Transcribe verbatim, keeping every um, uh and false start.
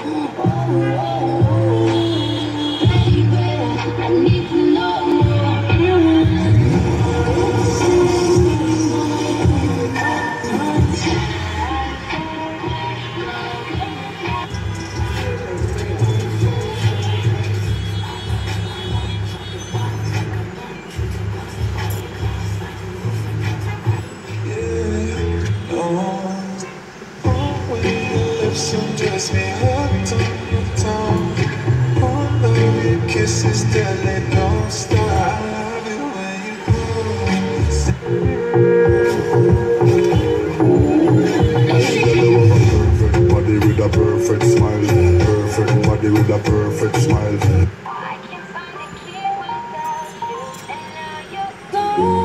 Just me hooked on your tongue. All of your kisses till they don't stop. I love it when you perfect body with a perfect smile. Perfect body with a perfect smile. I can't find a key without you, and now you're gone.